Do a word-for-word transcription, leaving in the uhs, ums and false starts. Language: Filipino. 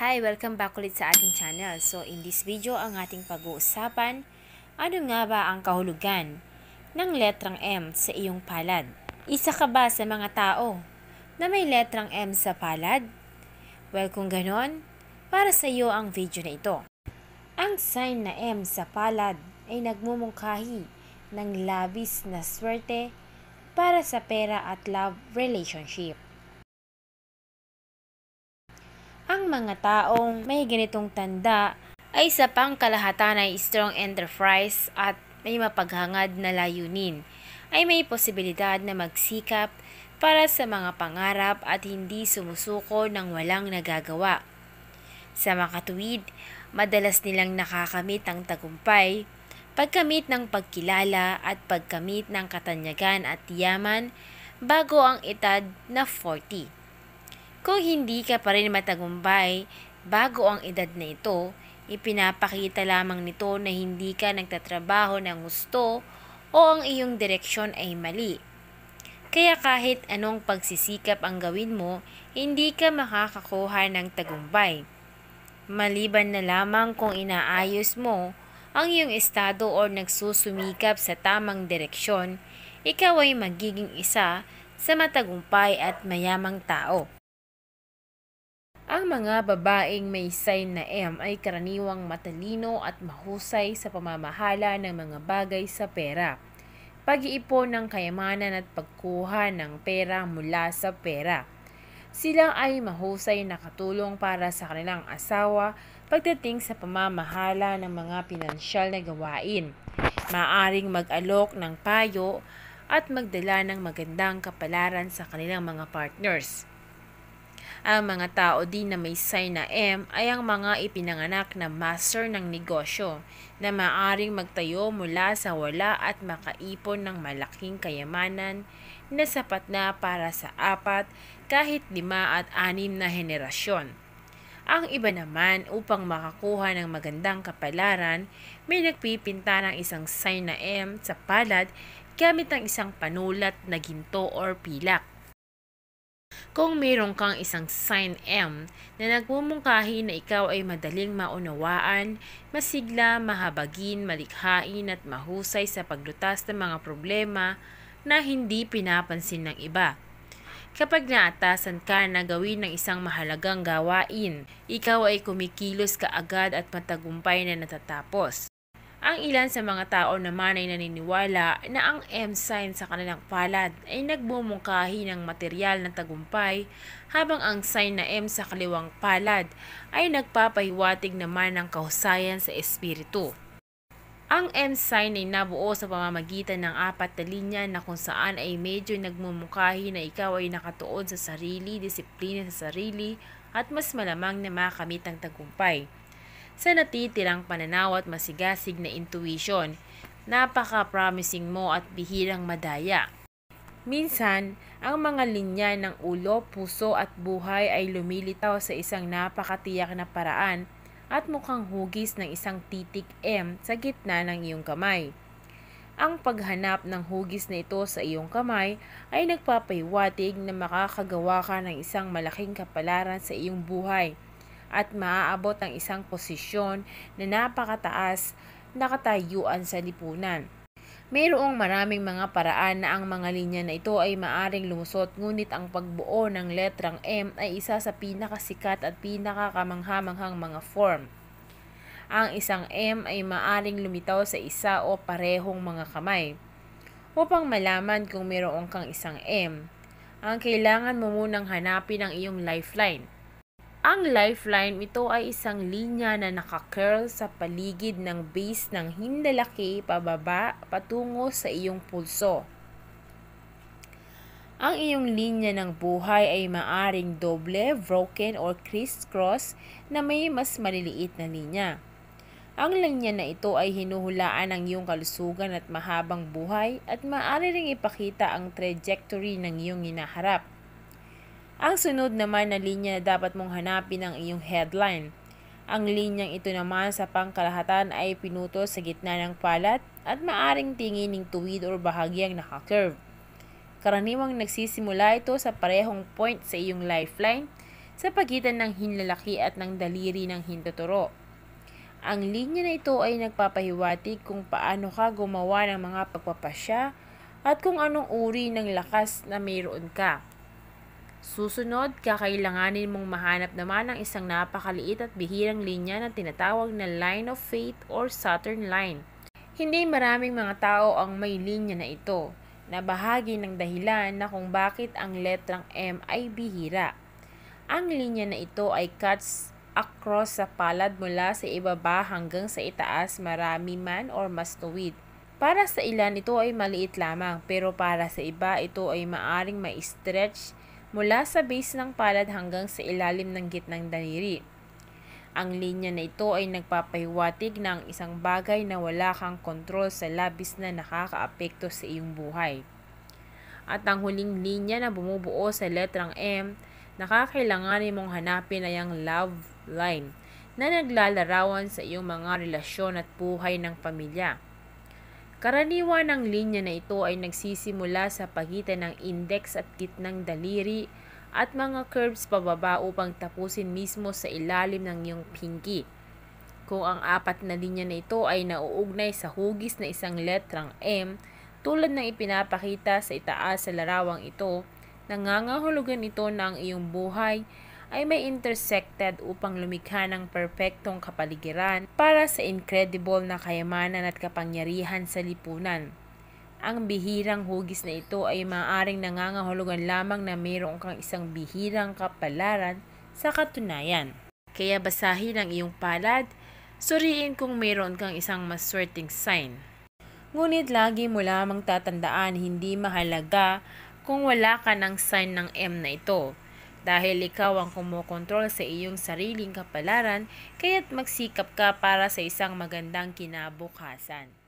Hi! Welcome back ulit sa ating channel. So in this video ang ating pag-uusapan, ano nga ba ang kahulugan ng letrang M sa iyong palad? Isa ka ba sa mga tao na may letrang M sa palad? Well, kung ganon, para sa iyo ang video na ito. Ang sign na M sa palad ay nagmumungkahi ng labis na swerte para sa pera at love relationship. Ang mga taong may ganitong tanda ay sa pangkalahatan ay strong enterprise at may mapaghangad na layunin, ay may posibilidad na magsikap para sa mga pangarap at hindi sumusuko ng walang nagagawa. Sa makatuwid, madalas nilang nakakamit ang tagumpay, pagkamit ng pagkilala at pagkamit ng katanyagan at yaman bago ang edad na forty. Kung hindi ka pa rin matagumpay bago ang edad na ito, ipinapakita lamang nito na hindi ka nagtatrabaho ng gusto o ang iyong direksyon ay mali. Kaya kahit anong pagsisikap ang gawin mo, hindi ka makakakuha ng tagumpay. Maliban na lamang kung inaayos mo ang iyong estado o nagsusumikap sa tamang direksyon, ikaw ay magiging isa sa matagumpay at mayamang tao. Ang mga babaeng may sign na M ay karaniwang matalino at mahusay sa pamamahala ng mga bagay sa pera, pag-iipon ng kayamanan at pagkuha ng pera mula sa pera. Sila ay mahusay na katulong para sa kanilang asawa pagdating sa pamamahala ng mga pinansyal na gawain. Maaaring mag-alok ng payo at magdala ng magandang kapalaran sa kanilang mga partners. Ang mga tao din na may sign na M ay ang mga ipinanganak na master ng negosyo na maaaring magtayo mula sa wala at makaipon ng malaking kayamanan na sapat na para sa apat kahit lima at anim na henerasyon. Ang iba naman, upang makakuha ng magandang kapalaran, may nagpipinta ng isang sign na M sa palad gamit ang isang panulat na ginto or pilak. Kung mayroon kang isang sign M na nagmumungkahi na ikaw ay madaling maunawaan, masigla, mahabagin, malikhain at mahusay sa paglutas ng mga problema na hindi pinapansin ng iba. Kapag naatasan ka na gawin ng isang mahalagang gawain, ikaw ay kumikilos kaagad at matagumpay na natatapos. Ang ilan sa mga tao naman ay naniniwala na ang M sign sa kanilang palad ay nagbumungkahi ng materyal na tagumpay, habang ang sign na M sa kaliwang palad ay nagpapahiwatig naman ng kahusayan sa espiritu. Ang M sign ay nabuo sa pamamagitan ng apat na linya na kung saan ay medyo nagmumungkahi na ikaw ay nakatuon sa sarili, disiplina sa sarili at mas malamang na makamit ang tagumpay. Sa natitirang pananaw at masigasig na intuition, napaka-promising mo at bihirang madaya. Minsan, ang mga linya ng ulo, puso at buhay ay lumilitaw sa isang napakatiyak na paraan at mukhang hugis ng isang titik M sa gitna ng iyong kamay. Ang paghanap ng hugis na ito sa iyong kamay ay nagpapahiwatig na makakagawa ka ng isang malaking kapalaran sa iyong buhay at maaabot ang isang posisyon na napakataas na katayuan sa lipunan. Mayroong maraming mga paraan na ang mga linya na ito ay maaring lumusot, ngunit ang pagbuo ng letrang M ay isa sa pinakasikat at pinakakamanghamanghang mga form. Ang isang M ay maaring lumitaw sa isa o parehong mga kamay. Upang malaman kung mayroon kang isang M, ang kailangan mo munang hanapin ang iyong lifeline. Ang lifeline, ito ay isang linya na naka-curl sa paligid ng base ng hindalaki pababa patungo sa iyong pulso. Ang iyong linya ng buhay ay maaring doble, broken or criss-cross na may mas maliliit na linya. Ang linya na ito ay hinuhulaan ng iyong kalusugan at mahabang buhay at maaari ring ipakita ang trajectory ng iyong hinaharap. Ang sunod naman na linya na dapat mong hanapin ang iyong headline. Ang linyang ito naman sa pangkalahatan ay pinuto sa gitna ng palad at maaring tingining tuwid o bahagyang naka-curve. Karaniwang nagsisimula ito sa parehong point sa iyong lifeline sa pagitan ng hinlalaki at ng daliri ng hintuturo. Ang linya na ito ay nagpapahiwatig kung paano ka gumawa ng mga pagpapasya at kung anong uri ng lakas na mayroon ka. Susunod, kakailanganin mong mahanap naman ng isang napakaliit at bihirang linya na tinatawag na line of fate or Saturn line. Hindi maraming mga tao ang may linya na ito, na bahagi ng dahilan na kung bakit ang letrang M ay bihira. Ang linya na ito ay cuts across sa palad mula sa ibaba hanggang sa itaas, marami man or mas tuwid. Para sa ilan ito ay maliit lamang, pero para sa iba ito ay maaring ma-stretch mula sa base ng palad hanggang sa ilalim ng gitnang daliri. Ang linya na ito ay nagpapahiwatig ng isang bagay na wala kang kontrol sa labis na nakakaapekto sa iyong buhay. At ang huling linya na bumubuo sa letrang M na kakailanganin mong hanapin ay ang love line na naglalarawan sa iyong mga relasyon at buhay ng pamilya. Karaniwan ng linya na ito ay nagsisimula sa pagitan ng index at gitnang daliri at mga curves pababa upang tapusin mismo sa ilalim ng iyong pinky. Kung ang apat na linya na ito ay nauugnay sa hugis na isang letrang M, tulad ng ipinapakita sa itaas sa larawang ito, nangangahulugan ito na ang iyong buhay ay may intersected upang lumikha ng perpektong kapaligiran para sa incredible na kayamanan at kapangyarihan sa lipunan. Ang bihirang hugis na ito ay maaaring nangangahulugan lamang na mayroon kang isang bihirang kapalaran sa katunayan. Kaya basahin ang iyong palad, suriin kung mayroon kang isang maswerteng sign. Ngunit lagi mo lamang tatandaan, hindi mahalaga kung wala ka ng sign ng M na ito. Dahil ikaw ang kumokontrol sa iyong sariling kapalaran, kaya't magsikap ka para sa isang magandang kinabukasan.